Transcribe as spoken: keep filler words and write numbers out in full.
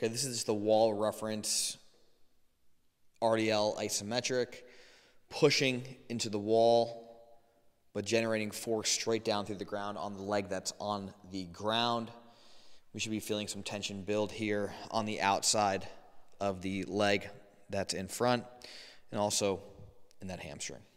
Okay, this is the wall reference, R D L isometric, pushing into the wall, but generating force straight down through the ground on the leg that's on the ground. We should be feeling some tension build here on the outside of the leg that's in front, and also in that hamstring.